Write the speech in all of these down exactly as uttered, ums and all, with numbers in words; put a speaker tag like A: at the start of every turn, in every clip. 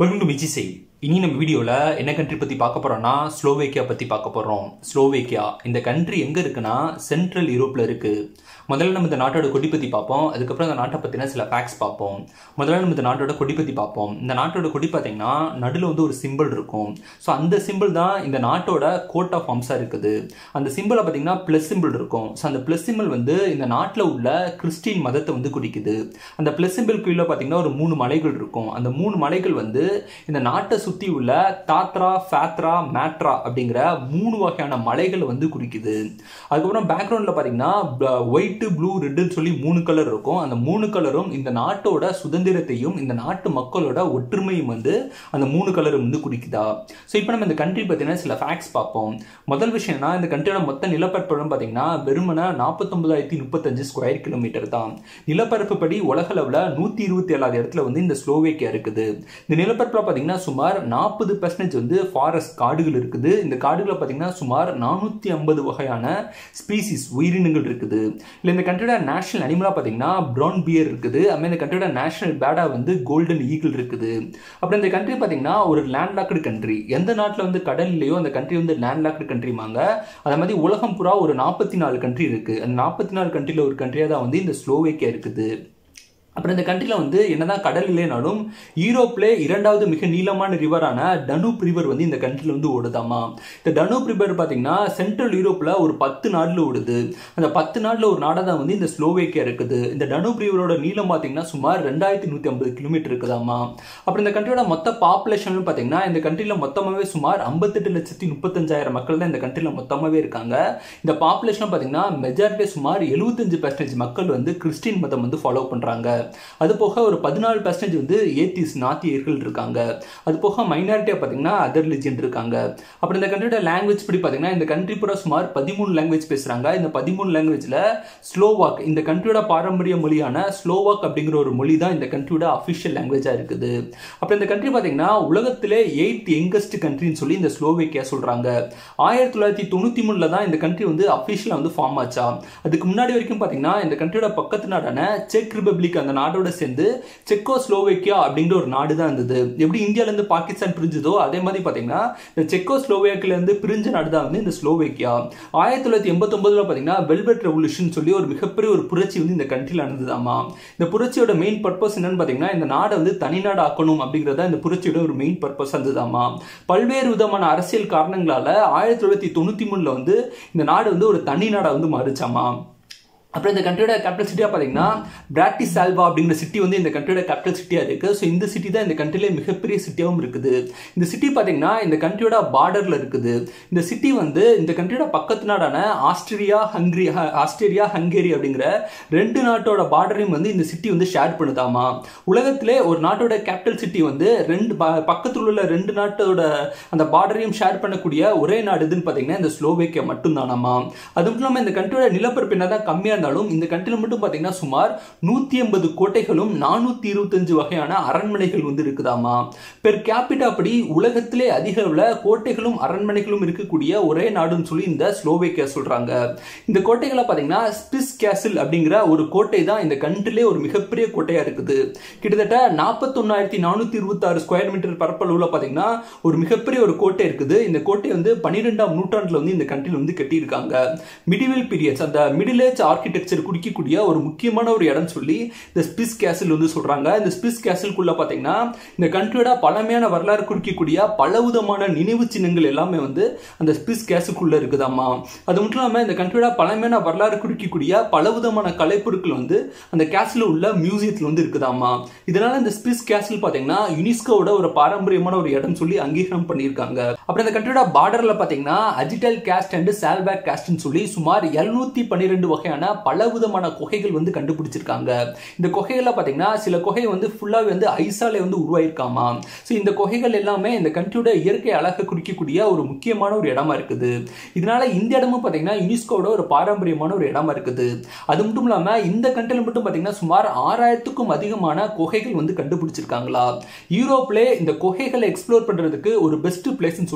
A: Welcome to Muyarchisei. இனி நம்ம வீடியோல என்ன கண்ட்ரி பத்தி பார்க்க போறோம்னா ஸ்லோவேக்கியா பத்தி பார்க்க போறோம். ஸ்லோவேக்கியா இந்த கண்ட்ரி எங்க இருக்குன்னா சென்ட்ரல் யூரோப்ல இருக்கு. முதல்ல நம்ம இந்த நாட்டோட கொடி பத்தி பார்ப்போம். அதுக்கப்புறம் இந்த நாட்டை பத்தின சில ஃபேக்ட்ஸ் பார்ப்போம். முதல்ல நம்ம இந்த நாட்டோட கொடி பத்தி பார்ப்போம். இந்த நாட்டோட கொடி பார்த்தீங்கன்னா நடுவில் வந்து ஒரு சிம்பிள் இருக்கும். ஸோ அந்த சிம்பிள் தான் இந்த நாட்டோட கோட் ஆஃப் ஆர்ம்ஸா இருக்குது. அந்த சிம்பிளை பார்த்தீங்கன்னா பிளஸ் சிம்பிள் இருக்கும். ஸோ அந்த பிளஸ் சிம்பிள் வந்து இந்த நாட்டில் உள்ள கிறிஸ்டின் மதத்தை வந்து குறிக்குது. அந்த பிளஸ் சிம்பிள் கீழே பார்த்தீங்கன்னா ஒரு மூணு மலைகள் இருக்கும். அந்த மூணு மலைகள் வந்து இந்த நாட்டை சுத்தி உள்ள தாத்ரா, ஃபேத்ரா, மேட்ரா அப்படிங்கிற மூணு வகையான மலைகளை வந்து குறிக்குது. அதுக்கப்புறம் பேக்ரவுண்ட்ல பாத்தீங்கன்னா ஒயிட், ப்ளூ, ரெட்னு சொல்லி மூணு கலர் இருக்கும். அந்த மூணு கலரும் இந்த நாட்டோட சுதந்திரத்தையும் இந்த நாட்டு மக்களோட ஒற்றுமையும் வந்து அந்த மூணு கலரும் வந்து குறிக்குதா. ஸோ இப்போ நம்ம இந்த கண்ட்ரி பத்தின சில ஃபேக்ட்ஸ் பார்ப்போம். முதல் விஷயம்னா இந்த கண்ட்ரியோட மொத்த நிலப்பரப்பு பாத்தீங்கன்னா வெறுமன நாற்பத்தி ஒன்பதாயிரத்தி முப்பத்தஞ்சு ஸ்கொயர் கிலோமீட்டர் தான். நிலப்பரப்பு படி உலக அளவுல நூத்தி இருபத்தி ஏழாவது இடத்துல வந்து இந்த ஸ்லோவேக்கியா இருக்குது. இந்த நிலப்பரப்புல பாத்தீங்கன்னா சுமார் நாற்பது பர்சன்டேஜ் வந்து ஃபாரஸ்ட் காடுகள் இருக்குது. இந்த காடுகளை பாத்தீங்கன்னா சுமார் நானூத்தி ஐம்பது வகையான ஸ்பீசிஸ் உயிரினங்கள் இருக்குது. இல்ல இந்த கண்ட்ரியோட நேஷனல் அனிமலா பாத்தீங்கன்னா பிரவுன் பியர் இருக்குது. அதுமாதிரி இந்த கண்ட்ரியோட நேஷனல் பேர்டா வந்து கோல்டன் ஈகிள் இருக்குது. அப்புறம் இந்த கண்ட்ரி பாத்தீங்கன்னா ஒரு லேண்ட்லாக்டு கண்ட்ரி. எந்த நாட்டில் வந்து கடல் இல்லையோ அந்த கண்ட்ரி வந்து லேண்ட்லாக்டு கண்ட்ரிமாங்க. அதே மாதிரி உலகம் புறா ஒரு நாற்பத்தி நாலு கண்ட்ரி இருக்கு. அந்த நாற்பத்தி நாலு கண்ட்ரியில ஒரு கண்ட்ரியா தான் வந்து இந்த ஸ்லோவேக்கியா இருக்குது. அப்புறம் இந்த கண்ட்ரில வந்து என்னதான் கடல் இல்லைனாலும் யூரோப்ல இரண்டாவது மிக நீளமான ரிவரான டனூப் ரிவர் வந்து இந்த கண்ட்ரில வந்து ஓடுதாமா. இந்த டனூப் ரிவர் பாத்தீங்கன்னா சென்ட்ரல் யூரோப்ல ஒரு பத்து நாடுல ஓடுது. அந்த பத்து நாடுல ஒரு நாடா தான் வந்து இந்த ஸ்லோவேக்கியா இருக்குது. இந்த டனூப் ரிவரோட நீளம் பாத்தீங்கன்னா சுமார் ரெண்டாயிரத்தி நூத்தி ஐம்பது கிலோமீட்டர் இருக்குதாமா. அப்புறம் இந்த கண்ட்ரியோட மொத்த பாப்புலேஷன் பாத்தீங்கன்னா இந்த கண்ட்ரில மொத்தமாவே சுமார் ஐம்பத்தெட்டு லட்சத்தி முப்பத்தஞ்சாயிரம் மக்கள் தான் இந்த கண்ட்ரில மொத்தமாவே இருக்காங்க. இந்த பாப்புலேஷன் பாத்தீங்கன்னா மெஜாரிட்டி சுமார் எழுபத்தஞ்சு பர்சன்டேஜ் மக்கள் வந்து கிறிஸ்டின் மதம் வந்து ஃபாலோ பண்றாங்க. அது போக ஒரு பதினாலு பர்சன்டேஜ் வந்து ஏத்திஸ் நாத்தியர்கள் இருக்காங்க. அது போக மைனாரிட்டியா பாத்தீங்கன்னா அதர் ரிலிஜியன் இருக்காங்க. அப்புறம் இந்த கண்ட்ரியோட லாங்குவேஜ் படி பாத்தீங்கன்னா இந்த கண்ட்ரி பூரா சுமார் பதிமூணு லாங்குவேஜ் பேசுறாங்க. இந்த பதிமூணு லாங்குவேஜ்ல ஸ்லோவாக் இந்த கண்ட்ரியோட பாரம்பரிய மொழியான ஸ்லோவாக் அப்படிங்கிற ஒரு மொழி தான் இந்த கண்ட்ரியோட அபிஷியல் லாங்குவேஜா இருக்குது. அப்புறம் இந்த கண்ட்ரி பாத்தீங்கன்னா உலகத்திலே எயித் யங்கஸ்ட் கண்ட்ரின்னு சொல்லி இந்த ஸ்லோவேக்கியா சொல்றாங்க. ஆயிரத்தி தொள்ளாயிரத்தி தொண்ணூத்தி மூணுல தான் இந்த கண்ட்ரி வந்து அபிஷியலா வந்து ஃபார்ம் ஆச்சா. அதுக்கு முன்னாடி வரைக்கும் பாத்தீங்கன்னா இந்த கண்ட்ரியோட பக்கத்து நாடான செக் ரிபப்ளிக் அந்த நாடோட சேர்ந்து செக்கோ ஸ்லோவேக்கியா அப்படிங்கிற ஒரு நாடு தான் இருந்தது. எப்படி இந்தியால இருந்து பாகிஸ்தான் பிரிஞ்சதோ அதே மாதிரி பாத்தீங்கன்னா இந்த செக்கோ ஸ்லோவேக்கியால இருந்து பிரிஞ்ச நாடு தான் வந்து இந்த ஸ்லோவேக்கியா. ஆயிரத்தி தொள்ளாயிரத்தி எண்பத்தி ஒன்பதுல பாத்தீங்கன்னா வெல்வெட் ரெவல்யூஷன் சொல்லி ஒரு மிகப்பெரிய ஒரு புரட்சி வந்து இந்த கண்ட்ரில நடந்ததாமா. இந்த புரட்சியோட மெயின் பர்பஸ் என்னன்னு பாத்தீங்கன்னா இந்த நாடை வந்து தனிநாடு ஆக்கணும் அப்படிங்கறத இந்த புரட்சியோட ஒரு மெயின் பர்பஸ் இருந்ததாமா. பல்வேறு விதமான அரசியல் காரணங்களால ஆயிரத்தி தொள்ளாயிரத்தி தொண்ணூத்தி மூணுல வந்து இந்த நாடு வந்து ஒரு தனி நாடா வந்து மாறிச்சாமா. அப்புறம் இந்த கண்ட்ரியோட கேபிட்டல் சிட்டியா பாத்தீங்கன்னா பிராட்டிஸ்லாவா அப்படிங்கிற சிட்டி வந்து இந்த கண்ட்ரியோட கேபிட்டல் சிட்டியா இருக்கு. ஸோ இந்த சிட்டி தான் இந்த கண்ட்ரியில மிகப்பெரிய சிட்டியாவும் இருக்குது. இந்த சிட்டி பாத்தீங்கன்னா இந்த கண்ட்ரியோட பார்டர்ல இருக்குது. இந்த சிட்டி வந்து இந்த கண்ட்ரியோட பக்கத்து நாடான ஆஸ்திரியா ஹங்கரி ஆஸ்திரேலியா ஹங்கேரி அப்படிங்கிற ரெண்டு நாட்டோட பார்டரையும் வந்து இந்த சிட்டி வந்து ஷேர் பண்ணுதாமா. உலகத்திலே ஒரு நாட்டோட கேபிட்டல் சிட்டி வந்து ரெண்டு பக்கத்தில் உள்ள ரெண்டு நாட்டோட அந்த பார்டரையும் ஷேர் பண்ணக்கூடிய ஒரே நாடு எதுன்னு பாத்தீங்கன்னா இந்த ஸ்லோவேக்கியா மட்டும் தானாமா. அது மட்டும் இல்லாம இந்த கண்ட்ரியோட நிலப்பரப்பு என்னதான் கம்மியா இந்த கண்ட்ரில மட்டும் பாத்தீங்கன்னா சுமார் நூத்தி எண்பது கோட்டைகளும் நானூத்தி இருபத்தி அஞ்சு வகையான அரண்மனைகள் வந்து இருக்குதாமா. பெர் கேபிட்டா படி உலகத்திலே அதிக அளவுல கோட்டைகளும் அரண்மனைகளும் இருக்கக்கூடிய ஒரே நாடுன்னு சொல்லி இந்த ஸ்லோவேக்கியா சொல்றாங்க. இந்த கோட்டைகளை பாத்தீங்கன்னா ஸ்பிஸ் கேசில் அப்படிங்கிற ஒரு கோட்டை தான் இந்த கண்ட்ரிலே ஒரு மிகப்பெரிய கோட்டையா இருக்குது. கிட்டத்தட்ட நாற்பத்தி ஒன்னாயிரத்தி நானூத்தி இருபத்தி ஆறு ஸ்கொயர் மீட்டர் பரப்பளவுல பாத்தீங்கன்னா ஒரு மிகப்பெரிய ஒரு கோட்டை இருக்குது. இந்த கோட்டை வந்து பன்னிரெண்டாம் நூற்றாண்டுல வந்து இந்த கண்ட்ரில வந்து கட்டியிருக்காங்க. மிடிவல் பீரியட்ஸ் அந்த மிடில் ஏஜ் ஆர்கிடெக்சர் குறிக்கக்கூடிய ஒரு முக்கியமான ஒரு இடம் சொல்லி இந்த ஸ்பிஸ் கேசில் வந்து சொல்றாங்க. இந்த ஸ்பிஸ் கேசிலுக்குள்ள பாத்தீங்கன்னா இந்த கண்ட்ரியோட பழமையான வரலாறு குறிக்கக்கூடிய பலவிதமான நினைவு சின்னங்கள் எல்லாமே வந்து அந்த ஸ்பிஸ் கேசிலுக்குள்ள இருக்குதாமா. அது மட்டும் இல்லாம இந்த கண்ட்ரியோட பழமையான வரலாறு குறிக்கக்கூடிய பலவிதமான கலைப்பொருட்கள் வந்து அந்த கேசில் உள்ள மியூசியத்தில் வந்து இருக்குதாமா. இதனால இந்த ஸ்பிஸ் கேசில் பாத்தீங்கன்னா யுனெஸ்கோவோட ஒரு பாரம்பரியமான ஒரு இடம் சொல்லி அங்கீகாரம் பண்ணியிருக்காங்க. அப்புறம் இந்த கண்ட்ரியோட பார்டர்ல பாத்தீங்கன்னா அஜிட்டல் காஸ்ட் அண்ட் சால்வாக் காஸ்ட்னு சொல்லி சுமார் எழுநூத்தி பன்னிரெண்டு வகையான பலவிதமான குகைகள் வந்து கண்டுபிடிச்சிருக்காங்க. இந்த குகைகள்ல பாத்தீங்கன்னா சில குகை வந்து ஃபுல்லாவே வந்து ஐசாலே வந்து உருவாயிருக்காமா. சோ இந்த குகைகள் எல்லாமே இந்த கண்ட்ரியோட இயற்கை அழகை குறிக்கக்கூடிய ஒரு முக்கியமான ஒரு இடமா இருக்குது. இதனால இந்த இடமும் பாத்தீங்கன்னா யுனெஸ்கோவோட ஒரு பாரம்பரியமான ஒரு இடமா இருக்குது. அது மட்டும் இல்லாம இந்த கண்ட்ரில மட்டும் பாத்தீங்கன்னா சுமார் ஆறாயிரத்துக்கும் அதிகமான குகைகள் வந்து கண்டுபிடிச்சிருக்காங்களா. யூரோப்ல இந்த குகைகளை எக்ஸ்ப்ளோர் பண்றதுக்கு ஒரு பெஸ்ட் பிளேஸ்னு சொல்லி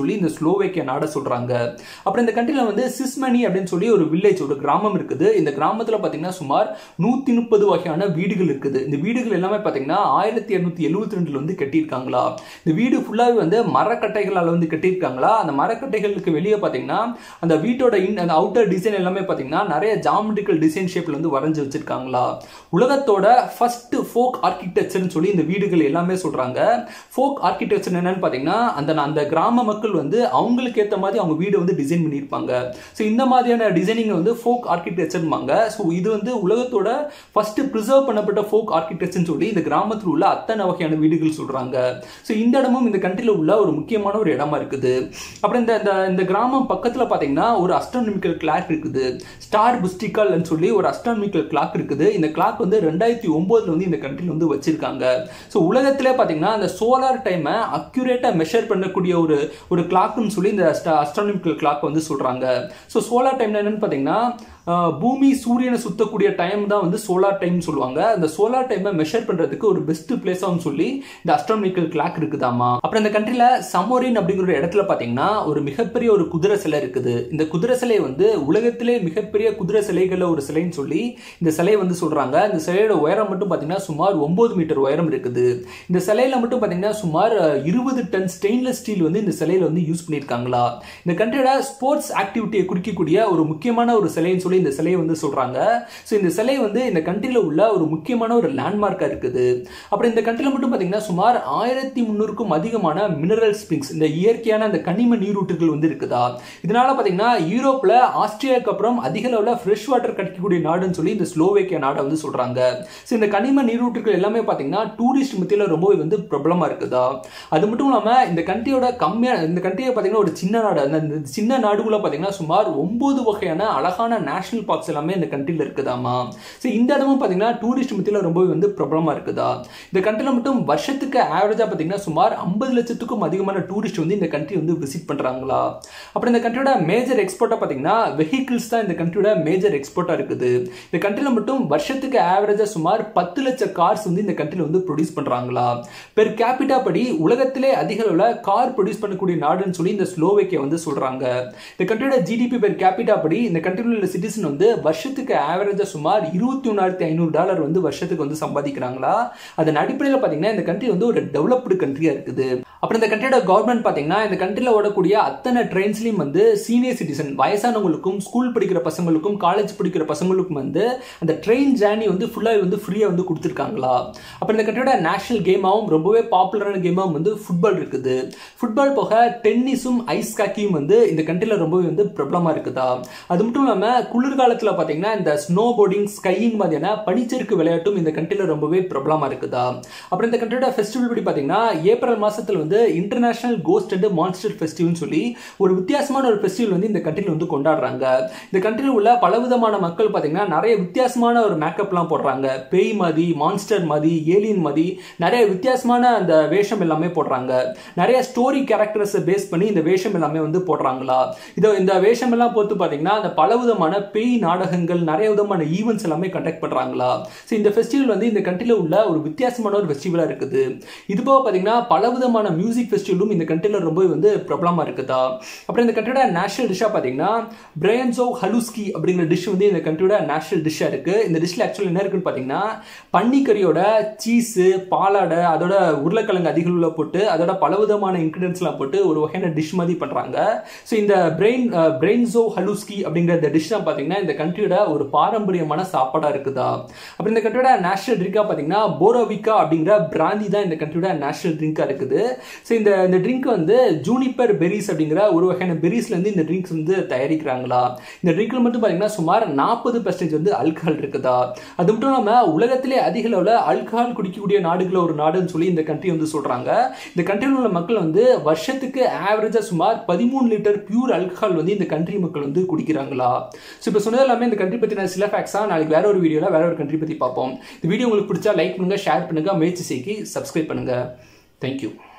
A: சொல்லி இந்த ஸ்லோவேக்கியா நாடை சொல்றாங்க. அப்புறம் இந்த கண்ட்ரில வந்து சிஸ்மனி அப்படின்னு சொல்லி ஒரு வில்லேஜ் ஒரு கிராமம் இருக்குது. இந்த கிராமத்துல பாத்தீங்கன்னா சுமார் நூத்தி முப்பது வகையான வீடுகள் இருக்குது. இந்த வீடுகள் எல்லாமே பாத்தீங்கன்னா ஆயிரத்தி இருநூத்தி எழுபத்தி ரெண்டுல வந்து கட்டியிருக்காங்களா. இந்த வீடு ஃபுல்லாவே வந்து மரக்கட்டைகளால் வந்து கட்டியிருக்காங்களா. அந்த மரக்கட்டைகளுக்கு வெளியே பாத்தீங்கன்னா அந்த வீட்டோட அந்த அவுட்டர் டிசைன் எல்லாமே பாத்தீங்கன்னா நிறைய ஜாமெட்ரிக்கல் டிசைன் ஷேப்ல வந்து வரைஞ்சு வச்சிருக்காங்களா. உலகத்தோட ஃபர்ஸ்ட் ஃபோக் ஆர்கிடெக்சர்னு சொல்லி இந்த வீடுகள் எல்லாமே சொல்றாங்க. ஃபோக் ஆர்கிடெக்சர் என்னன்னு பாத்தீங்கன்னா அந்த அந்த கிராம மக்கள் வந்து அவங்களுக்கு ஏற்ற மாதிரி அவங்க வீடு வந்து டிசைன் பண்ணியிருப்பாங்க. ஸோ இந்த மாதிரியான டிசைனிங் வந்து ஃபோக் ஆர்கிடெக்சர்பாங்க. ஸோ இது வந்து உலகத்தோட ஃபர்ஸ்ட் ப்ரிசர்வ் பண்ணப்பட்ட ஃபோக் ஆர்கிடெக்சர்னு சொல்லி இந்த கிராமத்தில் உள்ள அத்தனை வகையான வீடுகள் சொல்றாங்க. ஸோ இந்த இடமும் இந்த கண்ட்ரில உள்ள ஒரு முக்கியமான ஒரு இடமா இருக்குது. அப்புறம் இந்த இந்த கிராமம் பக்கத்தில் பாத்தீங்கன்னா ஒரு அஸ்ட்ரானமிக்கல் கிளாக் இருக்குது. ஸ்டார் புஸ்டிகல் சொல்லி ஒரு அஸ்ட்ரானமிக்கல் கிளாக் இருக்குது. இந்த கிளாக் வந்து ரெண்டாயிரத்தி ஒன்பதுல வந்து இந்த கண்ட்ரில வந்து வச்சிருக்காங்க. ஸோ உலகத்திலே பாத்தீங்கன்னா அந்த சோலார் டைமை அக்யூரேட்டா மெஷர் பண்ணக்கூடிய ஒரு ஒரு கிளாக்னு சொல்லி இந்த அஸ்ட்ரானமிக்கல் கிளாக் வந்து சொல்றாங்க. ஸோ சோலார் டைம் என்னன்னு பாத்தீங்கன்னா பூமி சூரியனை சுத்தக்கூடிய டைம் தான் வந்து சோலார் டைம் சொல்லுவாங்க. அந்த சோலார் டைமை மெஷர் பண்றதுக்கு ஒரு பெஸ்ட் பிளேஸாகவும் சொல்லி இந்த அஸ்ட்ரானமிக்கல் கிளாக் இருக்குதாமா. அப்புறம் இந்த கண்ட்ரில சமோரின் அப்படிங்கிற இடத்துல பாத்தீங்கன்னா ஒரு மிகப்பெரிய ஒரு குதிரை சிலை இருக்குது. இந்த குதிரை சிலை வந்து உலகத்திலே மிகப்பெரிய குதிரை சிலைகள்ல ஒரு சிலைன்னு சொல்லி இந்த சிலையை வந்து சொல்றாங்க. இந்த சிலையோட உயரம் மட்டும் பாத்தீங்கன்னா சுமார் ஒன்பது மீட்டர் உயரம் இருக்குது. இந்த சிலையில மட்டும் பாத்தீங்கன்னா சுமார் இருபது டன் ஸ்டெயின்லெஸ் ஸ்டீல் வந்து இந்த சிலையில வந்து யூஸ் பண்ணிருக்காங்களா. இந்த கண்ட்ரியோட ஸ்போர்ட்ஸ் ஆக்டிவிட்டியை குறிக்கக்கூடிய ஒரு முக்கியமான ஒரு சிலைன்னு சொல்லி இந்த சிலையை வந்து சொல்றாங்க. சோ இந்த சிலை வந்து இந்த கண்ட்ரில உள்ள ஒரு முக்கியமான ஒரு லேண்ட்மார்க்கா இருக்குது. அப்புறம் இந்த கண்ட்ரில மட்டும் பாத்தீங்கன்னா சுமார் ஆயிரத்தி முன்னூறுக்கும் அதிகமான மினரல் ஸ்ப்ரிங்ஸ் இந்த இயற்கையான அந்த கனிம நீரூற்றுகள் வந்து இருக்குதா. இதனால பாத்தீங்கன்னா யூரோப்ல ஆஸ்திரியாவுக்கு அப்புறம் அதிக அளவுல ஃப்ரெஷ் வாட்டர் கிடைக்கக்கூடிய நாடுன்னு சொல்லி இந்த ஸ்லோவேக்கியா நாடை வந்து சொல்றாங்க. சோ இந்த கனிம நீரூற்றுகள் எல்லாமே பாத்தீங்கன்னா டூரிஸ்ட் மத்தியில ரொம்பவே வந்து பிரபலமா இருக்குதா. அது மட்டும் இல்லாம இந்த கண்ட்ரியோட கம்மியா இந்த கண்ட்ரியை பாத்தீங்கன்னா ஒரு சின்ன நாடு. அந்த சின்ன நாடுக்குள்ள பாத்தீங்கன்னா சுமார் ஒன்பது வகையான அழகான நேஷனல் பார்க்ஸ் எல்லாமே இந்த கண்ட்ரில இருக்குதாமா. சோ இந்த இடமும் பாத்தீங்கன்னா டூரிஸ்ட் மத்தியில ரொம்பவே வந்து பிரபலமா இருக்குதா. இந்த கண்ட்ரில மட்டும் வருஷத்துக்கு ஆவரேஜா பாத்தீங்கன்னா சுமார் ஐம்பது லட்சத்துக்கும் அதிகமான டூரிஸ்ட் வந்து இந்த கண்ட்ரி வந்து விசிட் பண்றாங்களா. அப்புறம் இந்த கண்ட்ரியோட மேஜர் எக்ஸ்போர்ட்டா பாத்தீங்கன்னா வெஹிக்கிள்ஸ் தான் இந்த கண்ட்ரியோட மேஜர் எக்ஸ்போர்ட்டா இருக்குது. இந்த கண்ட்ரில மட்டும் வருஷத்துக்கு ஆவரேஜா சுமார் பத்து லட்சம் கார்ஸ் வந்து இந்த கண்ட்ரில வந்து ப்ரொடியூஸ் பண்றாங்களா. பெர் கேபிட்டா படி உலகத்திலே அதிக அளவுல கார் ப்ரொடியூஸ் பண்ணக்கூடிய நாடுன்னு சொல்லி இந்த ஸ்லோவேக்கியா வந்து சொல்றாங்க. இந்த கண்ட்ரியோட ஜிடிபி பெர் கேபிட்டா படி இந்த கண்ட்ரில உள்ள சிட்டிசன் வந்து வருஷத்துக்கு ஆவரேஜா சுமார் இருபத்தி ஒன்னாயிரத்தி ஐநூறு டாலர் வந்து வருஷத்துக்கு வந்து சம்பாதிக்கிறாங்களா. அதன் அடிப்படையில் பாத்தீங்கன்னா இந்த கண்ட்ரி வந்து ஒரு டெவலப்டு கண்ட்ரியா இருக்குது. அப்புறம் இந்த கண்ட்ரியோட கவர்மெண்ட் பாத்தீங்கன்னா இந்த கண்ட்ரில ஓடக்கூடிய அத்தனை ட்ரெயின்ஸ்லயும் வந்து சீனியர் சிட்டிசன் வயசானவங்களுக்கும் ஸ்கூல் படிக்கிற பசங்களுக்கும் காலேஜ் படிக்கிற பசங்களுக்கும் வந்து அந்த ட்ரெயின் ஜேர்னி வந்து ஃபுல்லா வந்து ஃப்ரீயா வந்து கொடுத்துருக்காங்களா. அப்புறம் இந்த கண்ட்ரியோட நேஷனல் கேமாவும் ரொம்பவே பாப்புலரான கேமாவும் வந்து ஃபுட்பால் இருக்குது. ஃபுட்பால் போக டென்னிஸும் ஐஸ் ஹாக்கியும் வந்து இந்த கண்ட்ரில ரொம்பவே வந்து பிரபலமா இருக்குதா. அது மட்டும் இல்லாம குளிர்காலத்துல பாத்தீங்கன்னா இந்த ஸ்னோ போர்டிங் ஸ்கையிங் மாதிரியான பனிச்சறுக்கு விளையாட்டும் இந்த கண்ட்ரில ரொம்பவே பிரபலமா இருக்குதா. அப்புறம் இந்த கண்ட்ரியோட ஃபெஸ்டிவல் படி பாத்தீங்கன்னா ஏப்ரல் மாசத்துல வந்து international ghost and monster festival சொல்லி ஒரு வித்தியாசமான ஒரு ஃபெஸ்டிவல் வந்து இந்த கண்ட்ரில வந்து கொண்டாடுறாங்க. இந்த கண்ட்ரில உள்ள பலவிதமான மக்கள் பாத்தீங்கன்னா நிறைய வித்தியாசமான ஒரு மேக்கப்லாம் போடுறாங்க. பேய் மாதிரி, மான்ஸ்டர் மாதிரி, ஏலியன் மாதிரி நிறைய வித்தியாசமான அந்த வேஷம் எல்லாமே போடுறாங்க. நிறைய ஸ்டோரி கேரக்டர்ஸ் பேஸ் பண்ணி இந்த வேஷம் எல்லாமே வந்து போடுறாங்களா. இதோ இந்த வேஷம் எல்லாம் போட்டு பாத்தீங்கன்னா அந்த பலவிதமான பேய் நாடகங்கள் நிறைய விதமான ஈவென்ட்ஸ் எல்லாமே கண்டக்ட் பண்றாங்களா. சோ இந்த ஃபெஸ்டிவல் வந்து இந்த கண்ட்ரில உள்ள ஒரு வித்தியாசமான ஒரு ஃபெஸ்டிவலா இருக்குது. இது போக பாத்தீங்கன்னா பலவிதமான மியூசிக் ஃபெஸ்டிவலும் இந்த கண்ட்ரில ரொம்ப வந்து பிரபலமா இருக்குதா. அப்புறம் இந்த கண்ட்ரியோட நேஷனல் டிஷ்ஷா பாத்தீங்கன்னா பிரைன்சோ ஹலுஸ்கி அப்படிங்கிற டிஷ் வந்து இந்த கண்ட்ரியோட நேஷனல் டிஷ்ஷா இருக்கு. இந்த டிஷ்ல ஆக்சுவலி என்ன இருக்குன்னு பாத்தீங்கன்னா பன்னிக்கறியோட சீஸ், பாலாடை, அதோட உருளைக்கிழங்கு அதிக அளவுல போட்டு அதோட பலவிதமான இன்கிரிடியன்ஸ் எல்லாம் போட்டு ஒரு வகையான டிஷ் மாதிரி பண்றாங்க. சோ இந்த பிரெயின் பிரைன்சோ ஹலுஸ்கி அப்படிங்கிற இந்த டிஷ் தான் பாத்தீங்கன்னா இந்த கண்ட்ரியோட ஒரு பாரம்பரியமான சாப்பாடா இருக்குதா. அப்புறம் இந்த கண்ட்ரியோட நேஷனல் ட்ரிங்கா பாத்தீங்கன்னா போரோவிகா அப்படிங்கிற பிராந்தி தான் இந்த கண்ட்ரியோட நேஷனல் ட்ரிங்கா இருக்குது. சோ இந்த இந்த ட்ரிங்க் வந்து ஜூனிப்பர் பெரிஸ் அப்படிங்கிற ஒரு வகையான பெரிஸ்ல இருந்து இந்த ட்ரிங்க்ஸ் வந்து தயாரிக்கிறாங்களா. இந்த ட்ரிங்க்ல மட்டும் பாத்தீங்கன்னா சுமார் நாற்பது பர்சன்டேஜ் வந்து ஆல்கஹால் இருக்குதா. அது மட்டும் இல்லாம உலகத்திலே அதிக அளவுல ஆல்கஹால் குடிக்கக்கூடிய நாடுகள் ஒரு நாடுன்னு சொல்லி இந்த கண்ட்ரி வந்து சொல்றாங்க. இந்த கண்ட்ரியில் உள்ள மக்கள் வந்து வருஷத்துக்கு ஆவரேஜா சுமார் பதிமூணு லிட்டர் பியூர் ஆல்கஹால் வந்து இந்த கண்ட்ரி மக்கள் வந்து குடிக்கிறாங்களா. சோ இப்போ சொன்னது எல்லாமே இந்த கண்ட்ரி பத்தின சில ஃபேக்ட்ஸா. நாளைக்கு வேற ஒரு வீடியோல வேற ஒரு கண்ட்ரி பத்தி பார்ப்போம். இந்த வீடியோ உங்களுக்கு பிடிச்சா லைக் பண்ணுங்க, ஷேர் பண்ணுங்க, முயற்சி செய்து சப்ஸ்கிரைப் பண்ணுங்க. தேங்க்யூ.